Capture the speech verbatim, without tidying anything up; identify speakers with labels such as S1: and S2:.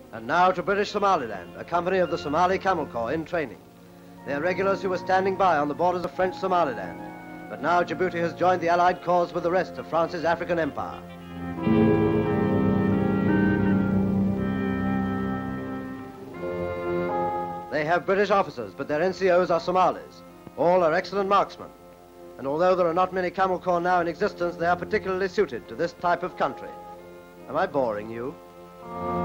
S1: And now to British Somaliland, a company of the Somali Camel Corps in training. They are regulars who were standing by on the borders of French Somaliland. But now Djibouti has joined the Allied cause with the rest of France's African empire. They have British officers, but their N C Os are Somalis. All are excellent marksmen. And although there are not many Camel Corps now in existence, they are particularly suited to this type of country. Am I boring you?